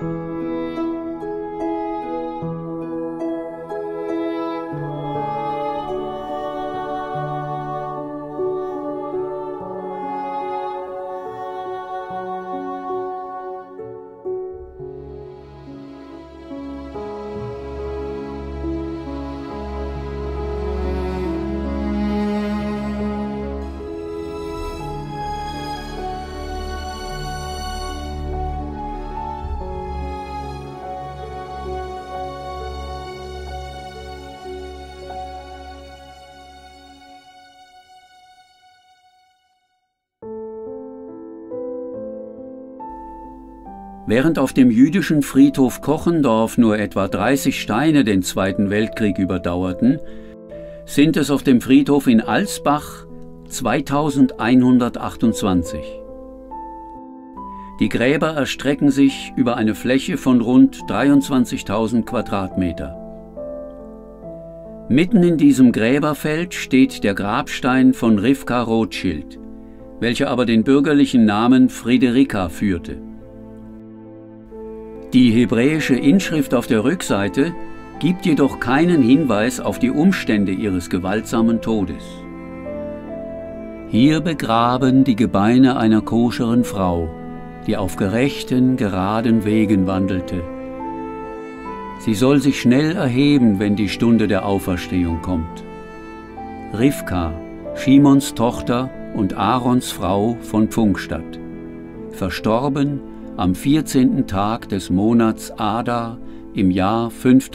Während auf dem jüdischen Friedhof Kochendorf nur etwa 30 Steine den Zweiten Weltkrieg überdauerten, sind es auf dem Friedhof in Alsbach 2128. Die Gräber erstrecken sich über eine Fläche von rund 23.000 Quadratmeter. Mitten in diesem Gräberfeld steht der Grabstein von Rivka Rothschild, welcher aber den bürgerlichen Namen Friederika führte. Die hebräische Inschrift auf der Rückseite gibt jedoch keinen Hinweis auf die Umstände ihres gewaltsamen Todes. Hier begraben die Gebeine einer koscheren Frau, die auf gerechten, geraden Wegen wandelte. Sie soll sich schnell erheben, wenn die Stunde der Auferstehung kommt. Rivka, Shimons Tochter und Aarons Frau von Pfungstadt, verstorben am 14. Tag des Monats Adar im Jahr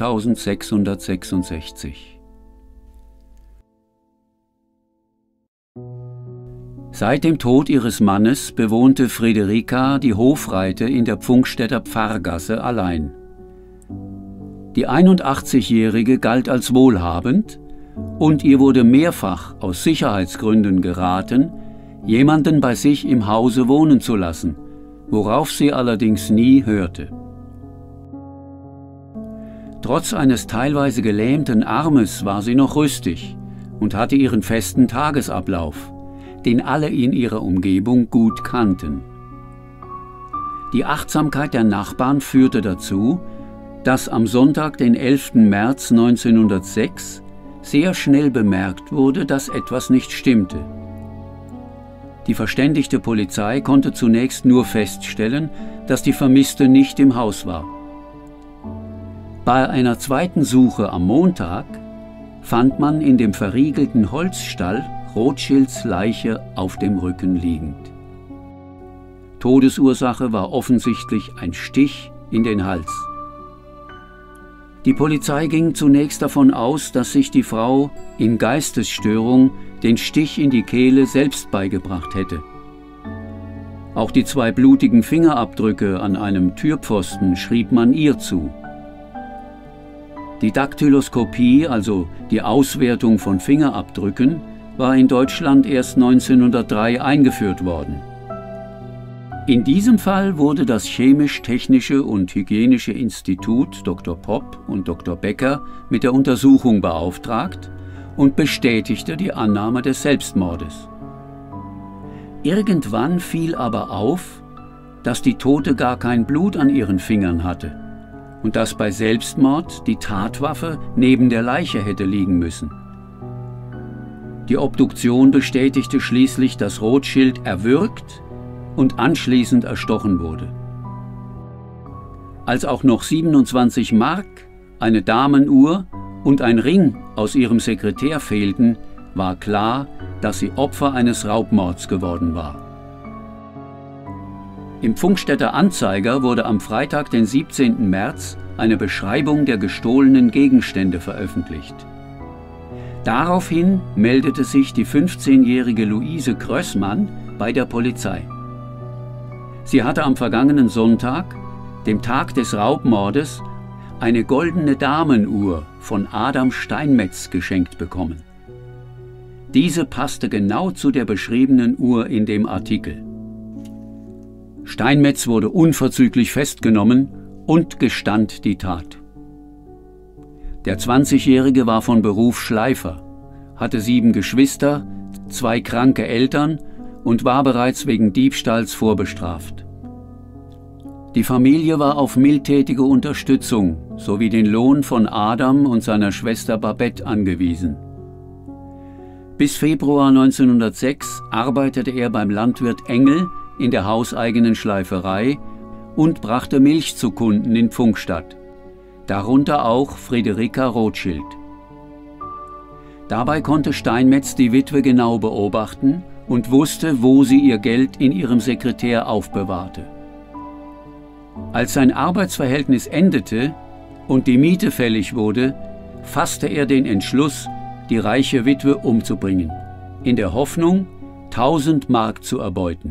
5666. Seit dem Tod ihres Mannes bewohnte Friederika die Hofreite in der Pfungstädter Pfarrgasse allein. Die 81-Jährige galt als wohlhabend und ihr wurde mehrfach aus Sicherheitsgründen geraten, jemanden bei sich im Hause wohnen zu lassen, worauf sie allerdings nie hörte. Trotz eines teilweise gelähmten Armes war sie noch rüstig und hatte ihren festen Tagesablauf, den alle in ihrer Umgebung gut kannten. Die Achtsamkeit der Nachbarn führte dazu, dass am Sonntag, den 11. März 1906, sehr schnell bemerkt wurde, dass etwas nicht stimmte. Die verständigte Polizei konnte zunächst nur feststellen, dass die Vermisste nicht im Haus war. Bei einer zweiten Suche am Montag fand man in dem verriegelten Holzstall Rothschilds Leiche auf dem Rücken liegend. Todesursache war offensichtlich ein Stich in den Hals. Die Polizei ging zunächst davon aus, dass sich die Frau in Geistesstörung den Stich in die Kehle selbst beigebracht hätte. Auch die 2 blutigen Fingerabdrücke an einem Türpfosten schrieb man ihr zu. Die Daktyloskopie, also die Auswertung von Fingerabdrücken, war in Deutschland erst 1903 eingeführt worden. In diesem Fall wurde das Chemisch-Technische und Hygienische Institut Dr. Popp und Dr. Becker mit der Untersuchung beauftragt und bestätigte die Annahme des Selbstmordes. Irgendwann fiel aber auf, dass die Tote gar kein Blut an ihren Fingern hatte und dass bei Selbstmord die Tatwaffe neben der Leiche hätte liegen müssen. Die Obduktion bestätigte schließlich, dass Rothschild erwürgt und anschließend erstochen wurde. Als auch noch 27 Mark, eine Damenuhr und ein Ring aus ihrem Sekretär fehlten, war klar, dass sie Opfer eines Raubmords geworden war. Im Pfungstädter Anzeiger wurde am Freitag, den 17. März, eine Beschreibung der gestohlenen Gegenstände veröffentlicht. Daraufhin meldete sich die 15-jährige Luise Krössmann bei der Polizei. Sie hatte am vergangenen Sonntag, dem Tag des Raubmordes, eine goldene Damenuhr von Adam Steinmetz geschenkt bekommen. Diese passte genau zu der beschriebenen Uhr in dem Artikel. Steinmetz wurde unverzüglich festgenommen und gestand die Tat. Der 20-Jährige war von Beruf Schleifer, hatte 7 Geschwister, 2 kranke Eltern und war bereits wegen Diebstahls vorbestraft. Die Familie war auf mildtätige Unterstützung sowie den Lohn von Adam und seiner Schwester Babette angewiesen. Bis Februar 1906 arbeitete er beim Landwirt Engel in der hauseigenen Schleiferei und brachte Milch zu Kunden in Pfungstadt, darunter auch Friederika Rothschild. Dabei konnte Steinmetz die Witwe genau beobachten und wusste, wo sie ihr Geld in ihrem Sekretär aufbewahrte. Als sein Arbeitsverhältnis endete und die Miete fällig wurde, fasste er den Entschluss, die reiche Witwe umzubringen, in der Hoffnung, 1000 Mark zu erbeuten.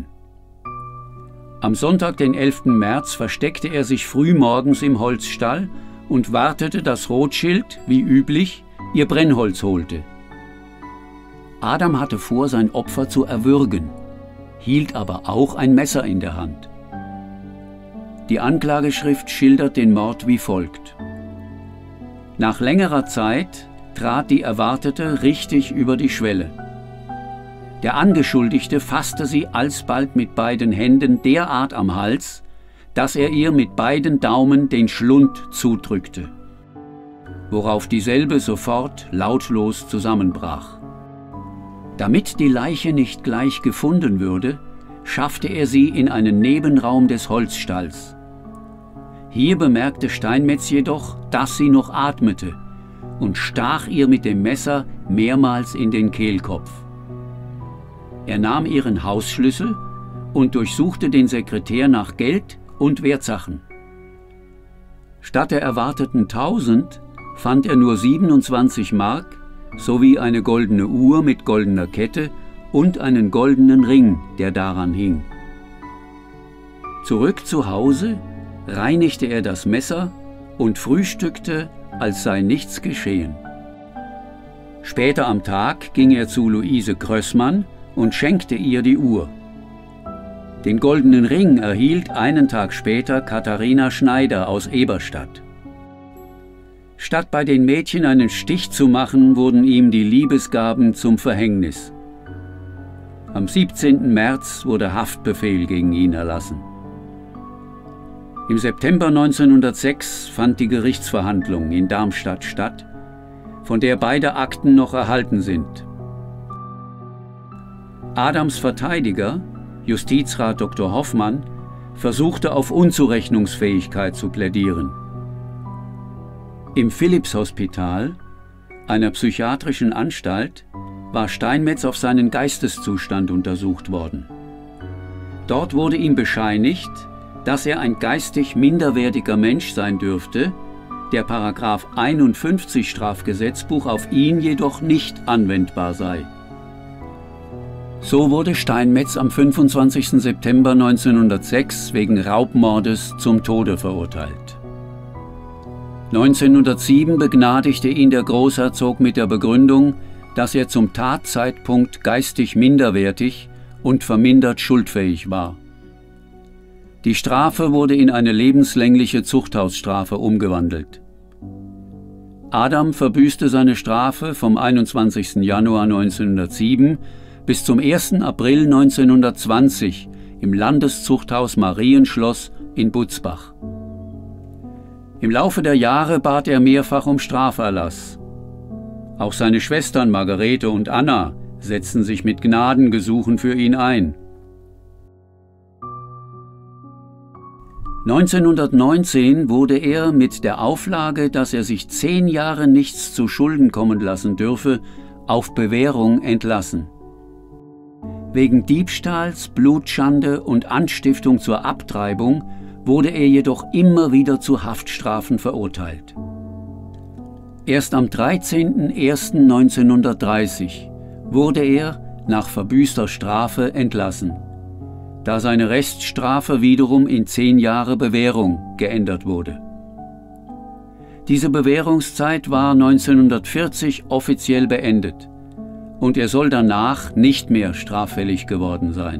Am Sonntag, den 11. März, versteckte er sich frühmorgens im Holzstall und wartete, dass Rothschild, wie üblich, ihr Brennholz holte. Adam hatte vor, sein Opfer zu erwürgen, hielt aber auch ein Messer in der Hand. Die Anklageschrift schildert den Mord wie folgt: Nach längerer Zeit trat die Erwartete richtig über die Schwelle. Der Angeschuldigte fasste sie alsbald mit beiden Händen derart am Hals, dass er ihr mit beiden Daumen den Schlund zudrückte, worauf dieselbe sofort lautlos zusammenbrach. Damit die Leiche nicht gleich gefunden würde, schaffte er sie in einen Nebenraum des Holzstalls. Hier bemerkte Steinmetz jedoch, dass sie noch atmete und stach ihr mit dem Messer mehrmals in den Kehlkopf. Er nahm ihren Hausschlüssel und durchsuchte den Sekretär nach Geld und Wertsachen. Statt der erwarteten 1000 fand er nur 27 Mark sowie eine goldene Uhr mit goldener Kette und einen goldenen Ring, der daran hing. Zurück zu Hause reinigte er das Messer und frühstückte, als sei nichts geschehen. Später am Tag ging er zu Luise Krössmann und schenkte ihr die Uhr. Den goldenen Ring erhielt einen Tag später Katharina Schneider aus Eberstadt. Statt bei den Mädchen einen Stich zu machen, wurden ihm die Liebesgaben zum Verhängnis. Am 17. März wurde Haftbefehl gegen ihn erlassen. Im September 1906 fand die Gerichtsverhandlung in Darmstadt statt, von der beide Akten noch erhalten sind. Adams Verteidiger, Justizrat Dr. Hoffmann, versuchte auf Unzurechnungsfähigkeit zu plädieren. Im Philipshospital, einer psychiatrischen Anstalt, war Steinmetz auf seinen Geisteszustand untersucht worden. Dort wurde ihm bescheinigt, dass er ein geistig minderwertiger Mensch sein dürfte, der § 51 Strafgesetzbuch auf ihn jedoch nicht anwendbar sei. So wurde Steinmetz am 25. September 1906 wegen Raubmordes zum Tode verurteilt. 1907 begnadigte ihn der Großherzog mit der Begründung, dass er zum Tatzeitpunkt geistig minderwertig und vermindert schuldfähig war. Die Strafe wurde in eine lebenslängliche Zuchthausstrafe umgewandelt. Adam verbüßte seine Strafe vom 21. Januar 1907 bis zum 1. April 1920 im Landeszuchthaus Marienschloss in Butzbach. Im Laufe der Jahre bat er mehrfach um Straferlass. Auch seine Schwestern Margarete und Anna setzten sich mit Gnadengesuchen für ihn ein. 1919 wurde er mit der Auflage, dass er sich 10 Jahre nichts zu Schulden kommen lassen dürfe, auf Bewährung entlassen. Wegen Diebstahls, Blutschande und Anstiftung zur Abtreibung wurde er jedoch immer wieder zu Haftstrafen verurteilt. Erst am 13.01.1930 wurde er nach verbüßter Strafe entlassen, da seine Reststrafe wiederum in 10 Jahre Bewährung geändert wurde. Diese Bewährungszeit war 1940 offiziell beendet und er soll danach nicht mehr straffällig geworden sein.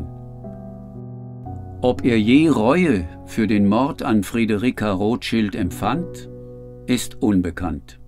Ob er je Reue für den Mord an Friederika Rothschild empfand, ist unbekannt.